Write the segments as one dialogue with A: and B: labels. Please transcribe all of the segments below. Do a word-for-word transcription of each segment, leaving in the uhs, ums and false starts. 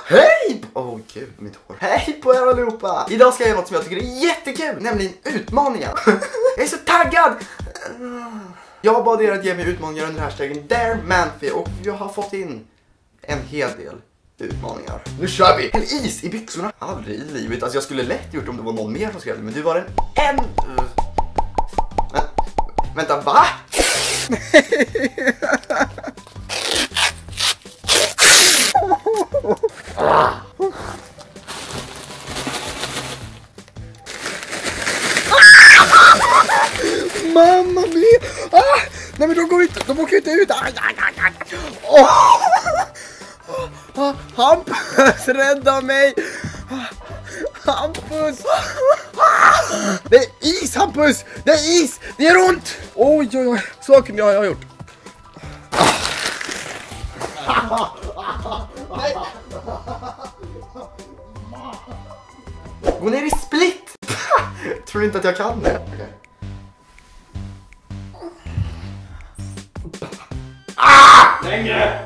A: Hej! Åh oh, gud, mitt hår. Hej på er allihopa! Idag ska jag göra något som jag tycker är jättekul, nämligen utmaningar. Jag är så taggad! Jag bad er att ge mig utmaningar under hashtaggen DareManfi och jag har fått in en hel del utmaningar. Nu kör vi! En is i byxorna. Aldrig i livet. Alltså jag skulle lätt gjort om det var någon mer som skrev det, men du var den en... Men, vänta, va? Ah. Mamma mia! Ah! Nej men de går inte, de åker inte ut! Aj, aj, aj, aj. Oh. Ah, Hampus, rädda mig! Hampus! Det är is, Hampus! Det är is! Det gör ont! Oj, oj, oj. Så kunde jag ha gjort. Nej. Gå ner i split! Tror inte att jag kan det. Okay. Ah! Längre!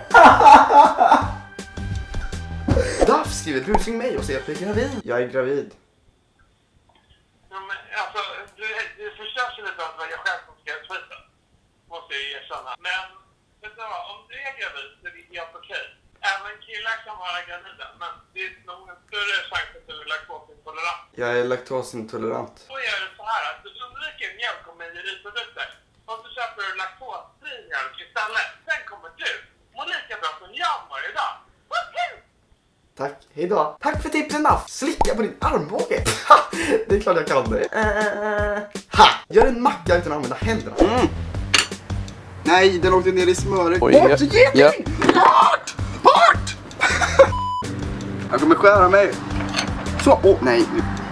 A: Daff skriver busing mig och säger att jag är gravid. Jag är gravid.
B: Ja, men alltså, du, du förstörs lite av vad jag själv som ska tweeta. Måste jag erkänna. Men, vet du vad? Om du är gravid så är det helt okej. Även killar kan vara gravida, men det är nog en större chans att du är laktosintolerant.
A: Jag är laktosintolerant.
B: Då gör du så här att du undviker mjölk och mejeriprodukter. Om du köper laktosfri mjölk istället, sen kommer du må lika bra som jag mår idag. Woohoo!
A: Tack, hejdå. Tack för tipsen, Daff. Slicka på din armbåge. Det är klart jag kan det. Uh, ha! Gör en macka utan att använda händerna. Mm. Nej, den åkte ner i smöret. Oj, bort, geting! Ja. Bort! Bort! Jag kommer skära mig. Så, åh, oh, nej.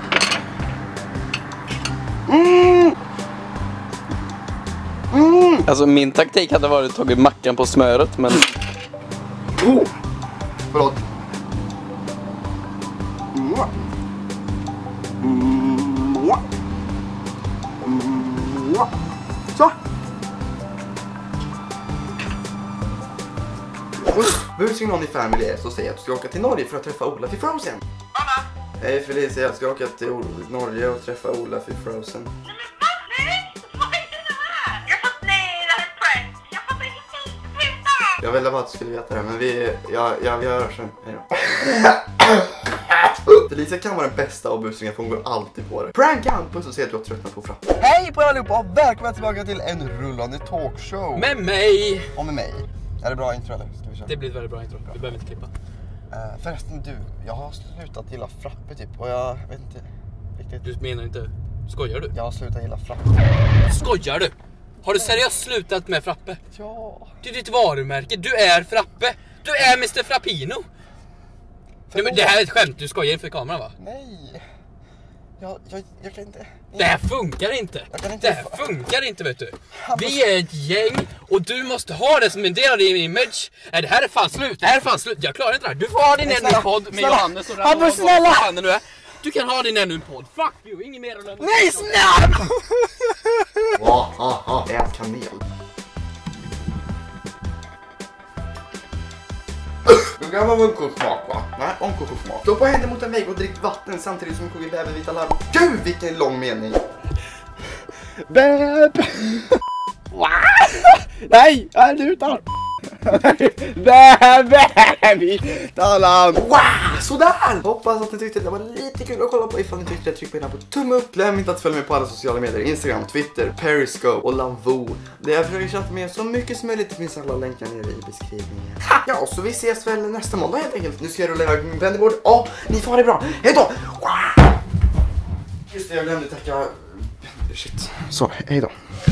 A: Mm. Mm.
C: Alltså min taktik hade varit att ta mackan på smöret, men...
A: Oh. Förlåt. Så. Busing någon i family är så säger att du ska åka till Norge för att träffa Olaf i Frozen.
B: Anna!
A: Hej Felicia, jag ska åka till Norge och träffa Olaf i Frozen.
B: Nej men vad? Nej! Vad är det här? Jag fattar, nej, det här är prank. Jag fattar inte, sluta!
A: Jag ville bara att du skulle veta det, men vi, ja, ja, vi hörs sen. Hejdå. Felicia kan vara den bästa av busingar för hon går alltid på det. Pranka Hampus och säger att du har tröttnat på frapp. Hej på er allihopa och välkomna tillbaka till en rullande talkshow.
C: Med mig!
A: Och med mig. Är det bra intro eller? Ska vi köra?
C: Det blir ett väldigt bra intro, du behöver inte klippa.
A: Uh, förresten du, jag har slutat gilla frappe typ. Och jag vet inte riktigt.
C: Du menar inte, skojar du?
A: Jag har slutat gilla frappe.
C: Skojar du? Har du seriöst slutat med frappe?
A: Ja.
C: Det är ditt varumärke, du är frappe. Du är mister Frappino. Nej, men det här är ett skämt, du skojar inför kameran va?
A: Nej. Jag, jag, jag kan inte.
C: Det här funkar inte.
A: inte
C: Det här funkar inte, vet du. Vi är ett gäng och du måste ha det som en del av din image. Nej, det här är fan slut. Det här är fan slut. Jag klarar inte det här. Du får ha din ännu podd med
A: snälla.
C: Johannes och
A: Hampus, snälla.
C: Nu är. Du kan ha din ännu podd. Fuck you. Ingen mer att lämna.
A: Nej, snälla. Åh, åh, åh. Ät kanel. Du kan vara onko-smak va? Nej, onko-smak. Stå på händer mot en vägg och drick vatten samtidigt som du bäver vita larm. Gud, vilken lång mening. Bäb. Nej, jag är utan. Bäb, vita larm. Wow, sådär. Hoppas att ni tyckte det var lite kul att kolla på. Ifall ni tyckte det, tryck på den här på tumme upp. Glöm inte att följa mig på alla sociala medier. Instagram, Twitter, Periscope och Lavoo. Det jag försöker chatta med så mycket som möjligt. Det finns alla länkar nere i beskrivningen. Ja, så vi ses väl nästa måndag helt enkelt. Nu ska jag rulla iväg min vändebord. Ja, ni får ha det bra. Hej då! Just det, jag glömde tacka... Shit. Så, hej då.